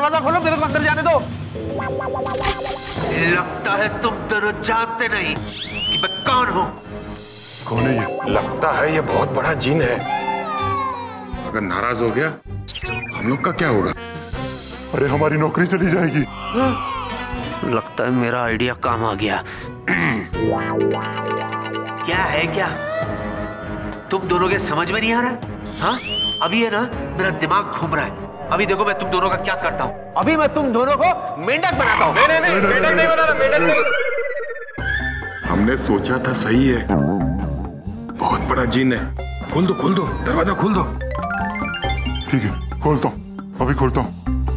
दरवाजा खोलो, मेरे को अंदर जाने दो। लगता है तुम दोनों जानते नहीं कि मैं कौन हूँ। कौन है ये? लगता है ये बहुत बड़ा जिन है। अगर नाराज हो गया हम लोग का क्या होगा? अरे हमारी नौकरी चली जाएगी। लगता है मेरा आइडिया काम आ गया। क्या है क्या? तुम दोनों के समझ में नहीं आ रहा? हाँ, अभी है ना मेरा दिमाग घूम रहा है। अभी देखो मैं तुम दोनों का क्या करता हूँ। अभी मैं तुम दोनों को मेंढक बनाता हूँ। नहीं, मेंढक नहीं बनाना, मेंढक नहीं। हमने सोचा था सही है, बहुत बड़ा जिन है। खोल दो, दरवाजा खोल दो। ठीक है, खोलता हूँ, अभी खोलता हूँ।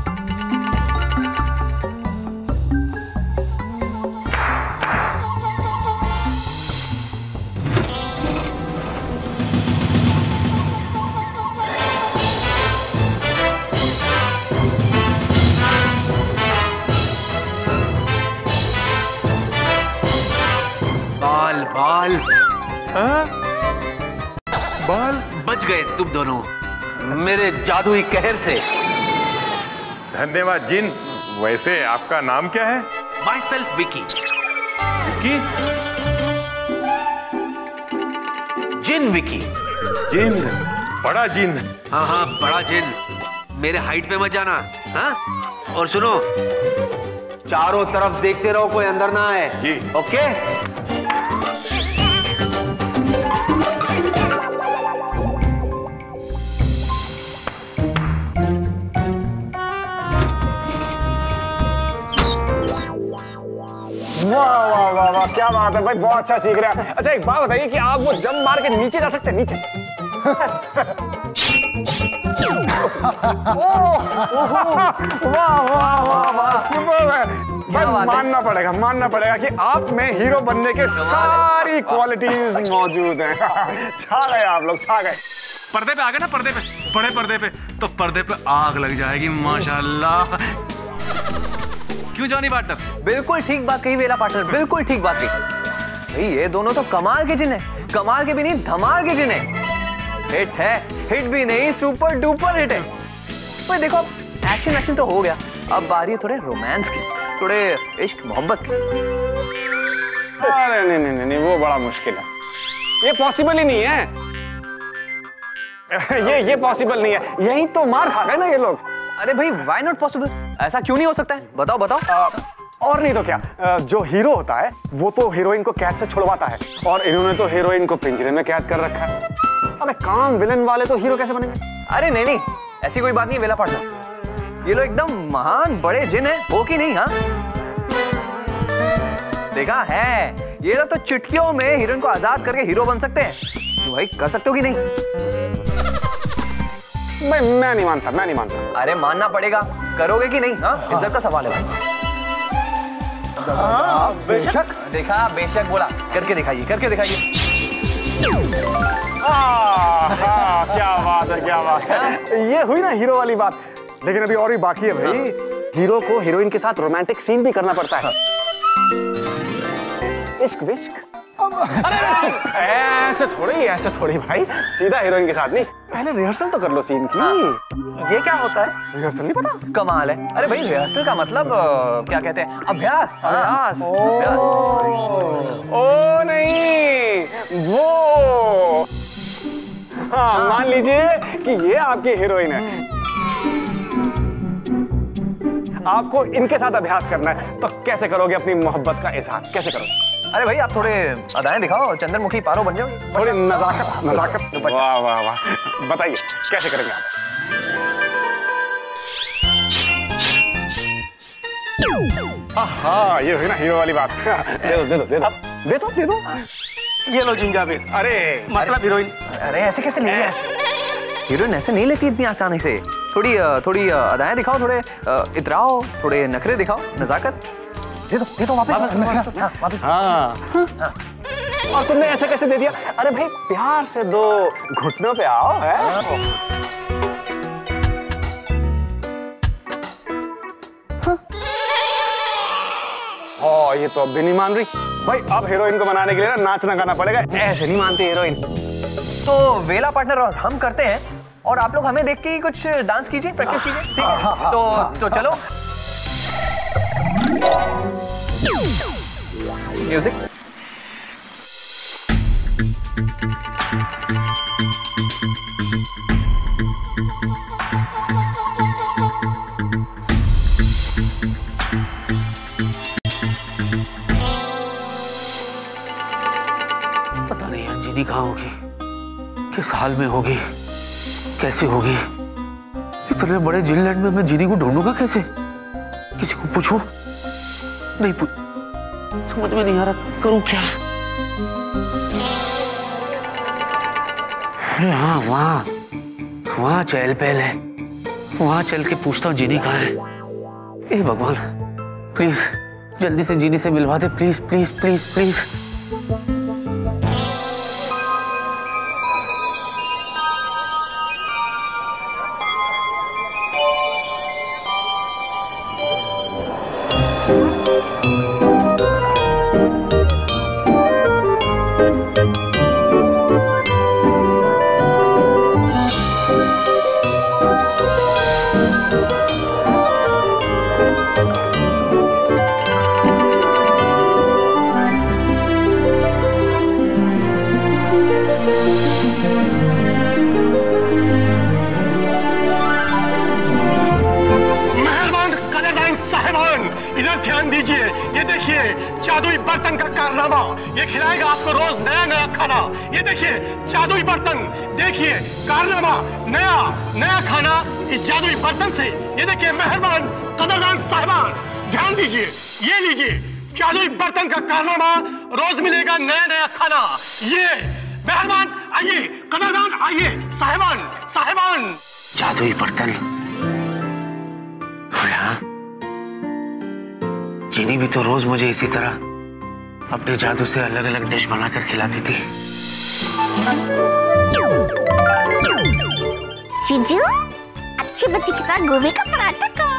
बाल बाल बच गए तुम दोनों मेरे जादुई कहर से। धन्यवाद जिन। वैसे आपका नाम क्या है? Myself Vicky. विकी? जिन विकी। जिन? बड़ा जिन? हाँ, बड़ा जिन। मेरे हाइट पे मत जाना। हाँ, और सुनो, चारों तरफ देखते रहो, कोई अंदर ना आए। जी। ओके? वाह, क्या बात है भाई, बहुत अच्छा सीख रहे हैं। अच्छा एक बात बताइए कि आप वो जंप मार के नीचे जा सकते हैं? नीचे। वाह, मानना पड़ेगा कि आप में हीरो बनने के सारी क्वालिटीज मौजूद हैं। छा गए आप लोग, छा गए। पर्दे पे आ गए ना, पर्दे पे, बड़े पर्दे पे, तो पर्दे पे आग लग जाएगी माशाल्लाह। क्यों जॉनी पार्टनर? बिल्कुल ठीक बात कही वेला पार्टनर, बिल्कुल ठीक बात कही भाई। ये दोनों तो कमाल के जिन है, कमाल के भी नहीं, धमाल के जिन है। हिट है, हिट भी नहीं, सुपर डुपर हिट है भाई। देखो एक्शन तो हो गया, अब बारी है थोड़े रोमांस की, थोड़े इश्क मोहब्बत की। अरे नहीं, वो बड़ा मुश्किल है, ये पॉसिबल ही नहीं है। ये पॉसिबल नहीं है। यही तो मार खा गए ना ये लोग। अरे भाई व्हाई नॉट पॉसिबल? ऐसा क्यों नहीं हो सकता है? बताओ। और नहीं तो क्या, जो हीरो होता है वो तो हीरोइन को कैद से छुड़वाता है, और इन्होंने तो हीरोइन को पिंजरे में कैद कर रखा है। अबे काम विलन वाले तो हीरो कैसे बनेंगे? अरे नहीं, ऐसी कोई बात नहीं वेला पार्टनर। ये लोग एकदम महान बड़े जिन है, हो कि नहीं? हाँ, देखा है, ये लोग तो चुटकियों में हीरोइन को आजाद करके हीरो बन सकते हैं। तो भाई कर सकते हो कि नहीं? मैं नहीं मानता। अरे मानना पड़ेगा, करोगे कि नहीं? हाँ, इज्जत का सवाल है। हाँ, बेशक। देखा, बेशक बोला, करके दिखाइए। क्या बात है। ये हुई ना हीरो वाली बात। लेकिन अभी और भी बाकी है भाई। हीरो को हीरोइन के साथ रोमांटिक सीन भी करना पड़ता है। इश्क विश्क। अरे ऐसे थोड़ी भाई, सीधा हीरोइन के साथ नहीं, पहले रिहर्सल तो कर लो सीन की। ये क्या होता है? रिहर्सल नहीं पता? कमाल है। अरे भाई रिहर्सल का मतलब क्या कहते हैं? अभ्यास। ओ नहीं, वो हाँ, मान लीजिए कि ये आपकी हीरोइन है, आपको इनके साथ अभ्यास करना है, तो कैसे करोगे अपनी मोहब्बत का इजहार? कैसे करोगे? अरे भाई आप थोड़े अदाएं दिखाओ, चंद्रमुखी पारो बन जाओ। थोड़ी नजाकत। वाह, बताइए कैसे करेंगे आप? हाँ, ये हुई ना हीरो वाली बात। दे दो। ये लो जिंजाबीर। अरे मतलब हीरोइन। अरे ऐसे कैसे ले? हीरोइन ऐसे नहीं लेती इतनी आसानी से। थोड़ी अदाएं दिखाओ, थोड़े इतराओ, थोड़े नखरे दिखाओ, नजाकत। दे दो वापस। हाँ। और तुमने ऐसे कैसे दे दिया? अरे भाई प्यार से दो, घुटनों पे आओ। है ये तो अब भी नहीं मान रही भाई। अब हीरोइन को बनाने के लिए ना नाचना गाना पड़ेगा, ऐसे नहीं मानती हीरोइन। तो वेला पार्टनर और हम करते हैं, और आप लोग हमें देख के ही कुछ डांस कीजिए, प्रैक्टिस कीजिए, ठीक है? तो चलो म्यूजिक। पता नहीं यार जिनी कहाँ होगी, किस हाल में होगी, कैसे होगी। इतने बड़े जिनलैंड में मैं जिनी को ढूंढूंगा कैसे? किसी को पूछूं? नहीं समझ में नहीं आ रहा करूं क्या। अरे हाँ, वहां चहल पहल है, वहां चल के पूछता हूँ जिनी कहाँ है। ए भगवान, प्लीज जल्दी से जिनी से मिलवा दे, प्लीज प्लीज प्लीज प्लीज। ध्यान दीजिए, ये देखिए जादुई बर्तन का कारनामा, ये खिलाएगा आपको रोज नया नया खाना। ये देखिए जादुई बर्तन, देखिए कारनामा, नया नया खाना इस जादुई बर्तन से। ये देखिए मेहरबान कदरदान साहिबान, ध्यान दीजिए, ये लीजिए जादुई बर्तन का कारनामा, रोज मिलेगा नया नया खाना। ये मेहरबान आइए, कदरदान आइए, साहिबान साहिबान। जादुई बर्तन, और हाँ जिनी भी तो रोज मुझे इसी तरह अपने जादू से अलग अलग डिश बनाकर खिलाती थी। जीजू, अच्छी बच्ची के साथ गोभी का पराठा खाओ।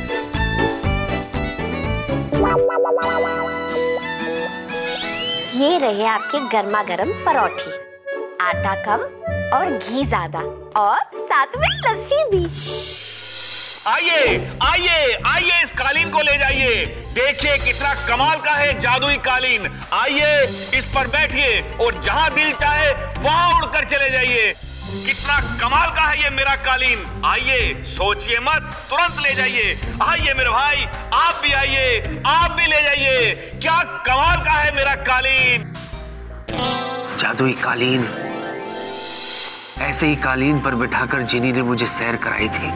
ये रहे आपके गर्मा गर्म परोठी, आटा कम और घी ज्यादा, और साथ में लस्सी भी। आइए आइए आइए, इस कालीन को ले जाइए, देखिए कितना कमाल का है जादुई कालीन। आइए इस पर बैठिए और जहां दिल चाहे वहां उड़कर चले जाइए। कितना कमाल का है ये मेरा कालीन। आइए, सोचिए मत, तुरंत ले जाइए। आइए मेरे भाई, आप भी आइए, आप भी ले जाइए। क्या कमाल का है मेरा कालीन। जादुई कालीन, ऐसे ही कालीन पर बिठाकर जिनी ने मुझे सैर कराई थी।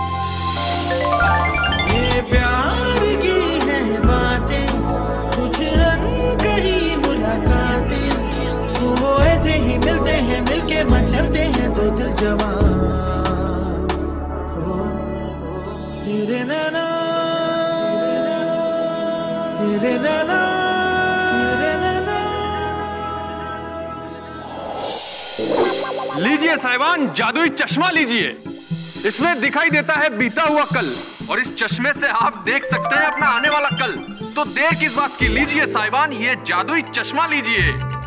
ये प्यार की है बातें, कुछ अनकही मुलाकातें, वो ऐसे ही मिलते हैं, मिलके मचलते हैं तो दिल जवान हो। तेरे नैना, तेरे नैना, तेरे नैना। लीजिए साहिबान, जादुई चश्मा लीजिए। इसमें दिखाई देता है बीता हुआ कल, और इस चश्मे से आप देख सकते हैं अपना आने वाला कल। तो देर किस बात की, लीजिए साहिबान ये जादुई चश्मा लीजिए।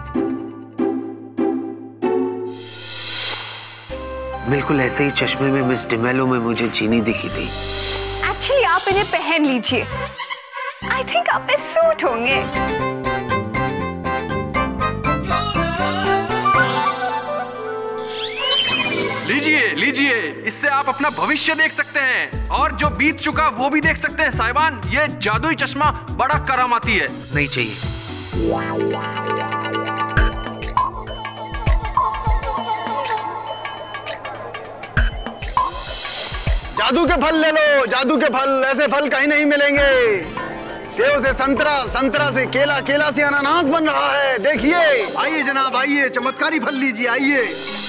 बिल्कुल ऐसे ही चश्मे में मिस डिमेलो में मुझे जिनी दिखी थी। एक्चुअली आप इन्हें पहन लीजिए, आई थिंक आप पे सूट होंगे। लीजिए लीजिए, इससे आप अपना भविष्य देख सकते हैं, और जो बीत चुका वो भी देख सकते हैं साहिबान। ये जादुई चश्मा बड़ा करामाती है। नहीं चाहिए। जादू के फल ले लो, जादू के फल, ऐसे फल कहीं नहीं मिलेंगे। सेव से संतरा, संतरा से केला, केला से अनानास बन रहा है, देखिए। आइए जनाब, आइए, चमत्कारी फल लीजिए, आइए।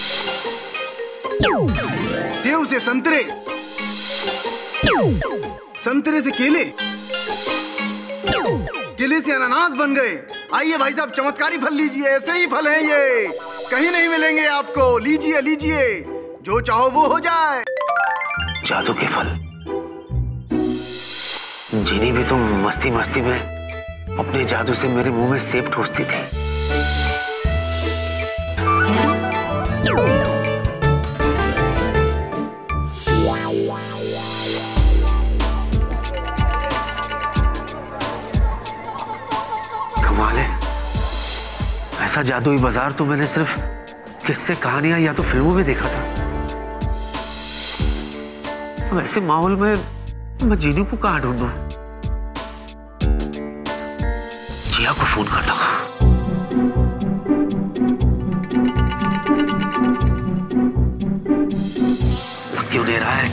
सेव से संतरे, संतरे से केले, केले से अनानास बन गए। आइए भाई साहब, चमत्कारी फल लीजिए, ऐसे ही फल हैं ये, कहीं नहीं मिलेंगे आपको। लीजिए लीजिए, जो चाहो वो हो जाए। जादू के फल। जिनी भी तो मस्ती मस्ती में अपने जादू से मेरे मुंह में सेब ठूसती थी। जादुई बाजार तो मैंने सिर्फ किस्से कहानियां या तो फिल्मों में देखा था। वैसे माहौल में मैं जीनू को कहां ढूंढूं? जिया को फोन करता हूं। लग क्यों नहीं रहा है?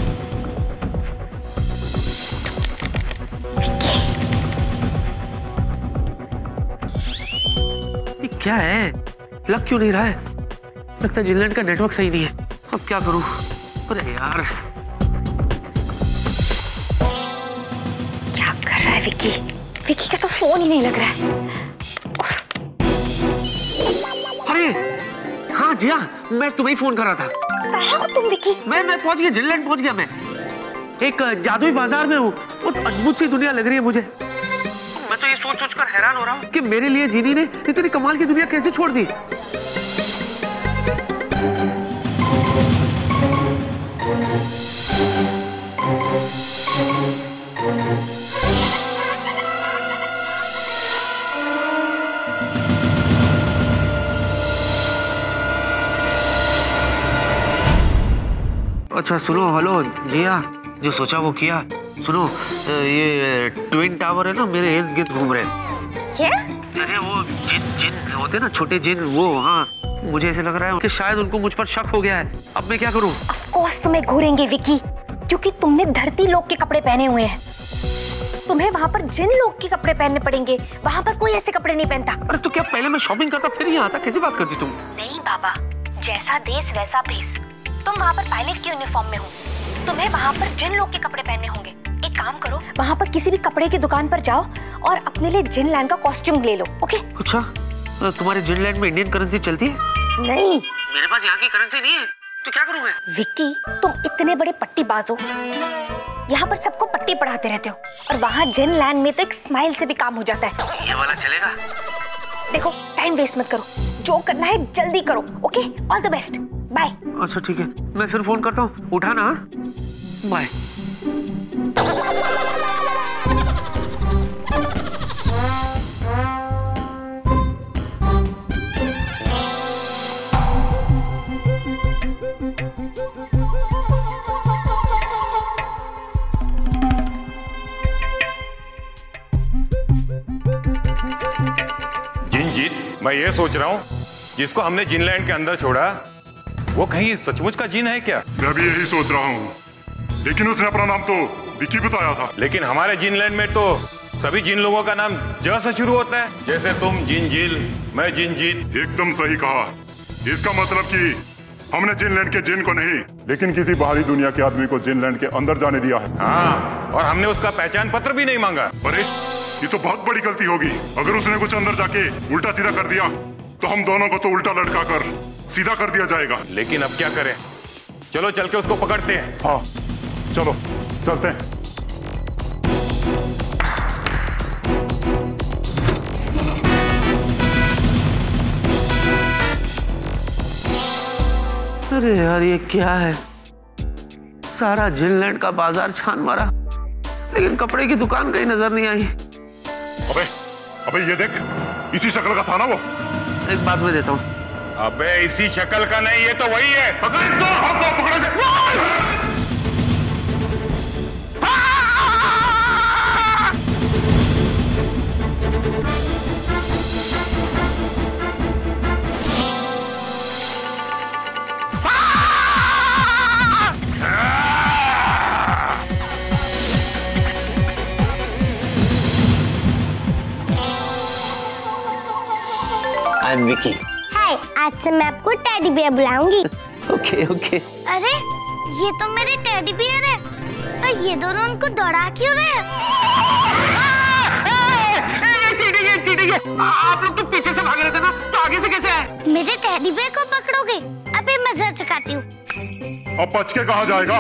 ये क्या है? लग क्यों नहीं रहा है? लगता है जिनलैंड का नेटवर्क सही नहीं है। अब क्या करूं? अरे यार, क्या कर रहा है विक्की? विक्की का तो फोन ही नहीं लग रहा है। अरे हाँ जिया, मैं तुम्हें ही फोन कर रहा था। कहाँ हो तुम विक्की? मैं पहुंच गया, जिनलैंड पहुंच गया। मैं एक जादुई बाजार में हूँ। वो अद्भुत सी दुनिया लग रही है मुझे। मैं तो ये सोच कर हैरान हो रहा हूँ कि मेरे लिए जीनी ने इतनी कमाल की दुनिया कैसे छोड़ दी। अच्छा सुनो, हेलो जिया, जो सोचा वो किया। सुनो, ये ट्विन टावर है ना, मेरे इर्द गिर्द घूम रहे हैं। क्या? अरे वो जिन होते ना, छोटे जिन, वो। हाँ, मुझे ऐसे लग रहा है कि शायद उनको मुझ पर शक हो गया है। अब मैं क्या करूं? ऑफ कोर्स तुम्हें घूरेंगे विक्की, क्योंकि तुमने धरती लोक के कपड़े पहने हुए हैं। तुम्हें वहाँ पर जिन लोग के कपड़े पहनने पड़ेंगे। वहाँ पर कोई ऐसे कपड़े नहीं पहनता। अरे तो क्या पहले मैं शॉपिंग करता फिर यहाँ आता? कैसी बात करती तुम? नहीं बाबा, जैसा देश वैसा भेस। तुम वहाँ पर पायलट की यूनिफॉर्म में हो, तुम्हें वहाँ पर जिन लोग के कपड़े पहनने होंगे। एक काम करो, वहाँ पर किसी भी कपड़े की दुकान पर जाओ और अपने लिए जिनलैंड का कॉस्ट्यूम ले लो। ओके? अच्छा, तुम्हारे जिनलैंड में इंडियन करेंसी चलती है? नहीं, मेरे पास यहाँ की करेंसी नहीं है, तो क्या करूँ मैं? विक्की, तुम इतने बड़े पट्टीबाज हो, यहाँ पर सबको पट्टी पढ़ाते रहते हो, और वहाँ जिनलैंड में तो एक स्माइल से भी काम हो जाता है। ये वाला चलेगा? देखो, टाइम वेस्ट मत करो, जो करना है जल्दी करो। Okay? All the best, bye. अच्छा ठीक है, मैं फिर फोन करता हूँ, उठाना। बाय। मैं ये सोच रहा हूँ, जिसको हमने जिनलैंड के अंदर छोड़ा वो कहीं सचमुच का जिन है क्या? मैं भी यही सोच रहा हूँ, लेकिन उसने अपना नाम तो विक्की बताया था। लेकिन हमारे जिनलैंड में तो सभी जिन लोगों का नाम ज से शुरू होता है, जैसे तुम जिनजिल, मैं जिनजीत। एकदम सही कहा। इसका मतलब कि हमने जिनलैंड के जिन को नहीं, लेकिन किसी बाहरी दुनिया के आदमी को जिनलैंड के अंदर जाने दिया है। हाँ, और हमने उसका पहचान पत्र भी नहीं मांगा। अरे ये तो बहुत बड़ी गलती होगी। अगर उसने कुछ अंदर जाके उल्टा सीधा कर दिया तो हम दोनों को तो उल्टा लटका कर सीधा कर दिया जाएगा। लेकिन अब क्या करें? चलो चल के उसको पकड़ते हैं। हाँ चलो चलते हैं। अरे यार ये क्या है? सारा जिनलैंड का बाजार छान मारा, लेकिन कपड़े की दुकान कहीं नजर नहीं आई। अबे ये देख, इसी शक्ल का था ना वो। एक बात मैं देता हूँ। अबे इसी शक्ल का नहीं, ये तो वही है। पकड़ इसको, पकड़ो से। I am Vicky. हाय, आज से मैं आपको टेडी बियर बुलाऊंगी। Okay okay. अरे ये तो मेरे टेडी बियर है, और ये दोनों उनको दौड़ा क्यों रहे हैं? चीटिंग है। आप लोग तो पीछे से भाग रहे थे ना, तो आगे से कैसे आए? मेरे टेडी बियर को पकड़ोगे? अभी मैं जरा चुकाती हूँ। अब बच के कहाँ जाएगा?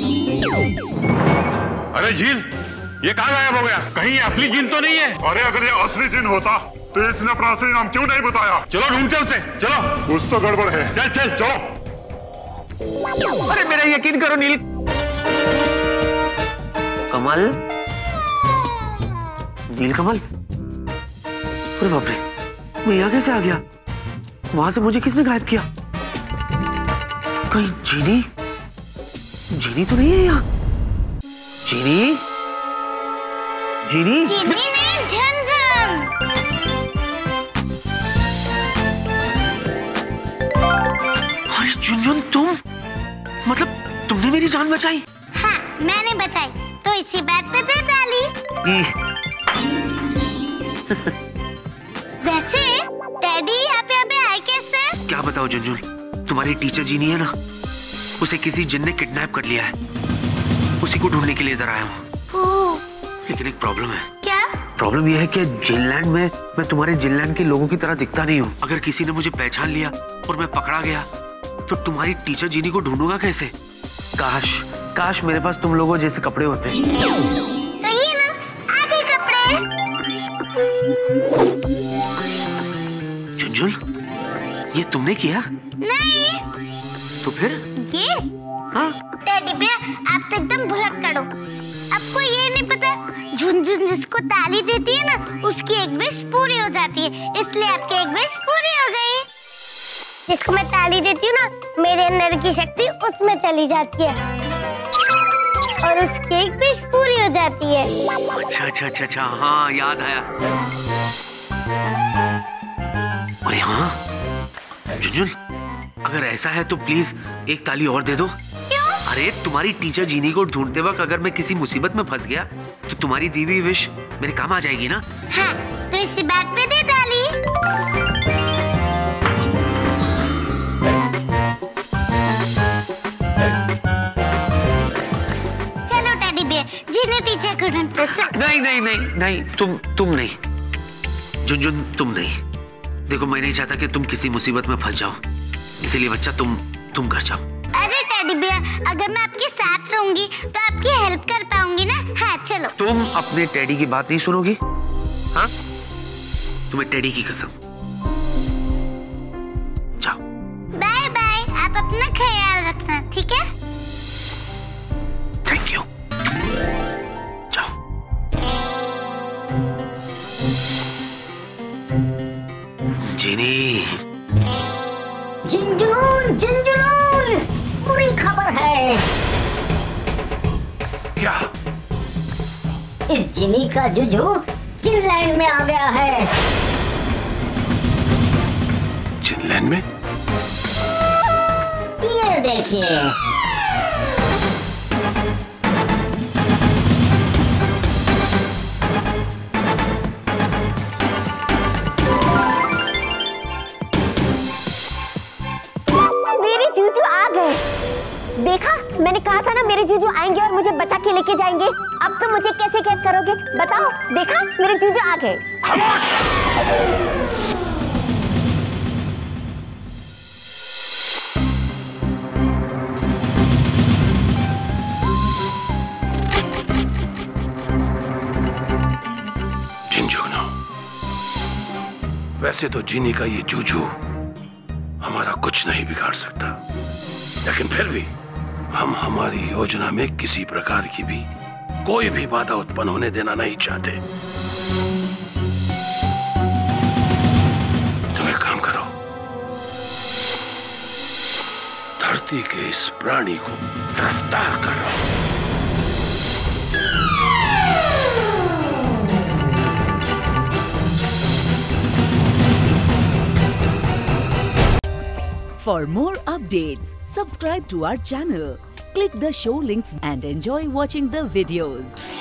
अरे झील, ये कहाँ गायब हो गया? कहीं असली जिन तो नहीं है? अरे अगर ये असली जिन होता तो इसने अपना असली नाम क्यों नहीं बताया? चलो ढूंढते उसे, चलो। कुछ तो गड़बड़ है। चल चल चलो। अरे मेरा यकीन करो नील। कमल, नील कमल। अरे बाप रे, मैं यहाँ कैसे आ गया? वहां से मुझे किसने गायब किया? कहीं जीनी? जीनी तो नहीं है यहाँ। जीनी? जीनी? जीनी नहीं, झनझन। अरे झुनझुन, तुम मतलब तुमने मेरी जान बचाई? हाँ, मैंने बचाई तो इसी बात पे दे डाली। वैसे डैडी आप यहाँ पे आए कैसे? क्या बताओ झुनझुन, तुम्हारी टीचर जीनी है ना, उसे किसी जिन ने किडनैप कर लिया है। उसी को ढूंढने के लिए इधर आया हूँ। लेकिन एक प्रॉब्लम है। क्या? प्रॉब्लम यह है कि जिनलैंड में मैं तुम्हारे जिनलैंड के लोगों की तरह दिखता नहीं हूँ। अगर किसी ने मुझे पहचान लिया और मैं पकड़ा गया तो तुम्हारी टीचर जीनी को ढूंढूंगा कैसे? काश मेरे पास तुम लोगों जैसे कपड़े होते। सही ना, आगे कपड़े। झुनझुन, ये तुमने किया? नहीं। तो फिर? ये? हाँ? टेडी बेयर, आप तो एकदम भुलक्कड़ हो। आपको ये नहीं पता, झुनझुन जिसको ताली देती है ना, उसकी एक विश पूरी हो जाती है, इसलिए आपकी एक विश पूरी हो गई। जिसको मैं ताली देती हूँ ना, मेरे अंदर की शक्ति उसमें चली जाती है और उसकी एक विश पूरी हो जाती है। अच्छा, हाँ याद आया। अरे हाँ झुनझुन, अगर ऐसा है तो प्लीज एक ताली और दे दो। क्यों? अरे तुम्हारी टीचर जीनी को ढूंढते वक्त अगर मैं किसी मुसीबत में फंस गया तो तुम्हारी दी हुई विश मेरे काम आ जाएगी ना? हाँ, तो इसी बात पे दे ताली। चलो टेडी बेयर, जीनी टीचर को ढूंढते चल। नहीं, तुम नहीं झुनझुन, तुम नहीं। देखो, मैं नहीं चाहता कि तुम किसी मुसीबत में फंस जाओ, इसीलिए बच्चा तुम घर जाओ। अरे टेडी बेयर, अगर मैं आपके साथ रहूंगी तो आपकी हेल्प कर पाऊंगी ना? हाँ चलो। तुम अपने टेडी की बात नहीं सुनोगी? हाँ, तुम्हें टेडी की कसम। जाओ। बाय बाय, आप अपना ख्याल रखना, ठीक है? Thank you. जाओ। जीनी। झुनझुन, बुरी खबर है। क्या? इस जिनी का जुजू जिनलैंड में आ गया है। जिनलैंड में? ये देखिए। मेरे जीजू आ गए। देखा, मैंने कहा था ना मेरे जीजू आएंगे और मुझे बचा के लेके जाएंगे। अब तो मुझे कैसे कैद करोगे बताओ? देखा, मेरे जीजू आ गए। झुनझुन, वैसे तो जीनी का ये जूजू हमारा कुछ नहीं बिगाड़ सकता, लेकिन फिर भी हम हमारी योजना में किसी प्रकार की भी कोई भी बाधा उत्पन्न होने देना नहीं चाहते। तुम एक काम करो, धरती के इस प्राणी को गिरफ्तार करो। For more updates, subscribe to our channel, click the show links and enjoy watching the videos.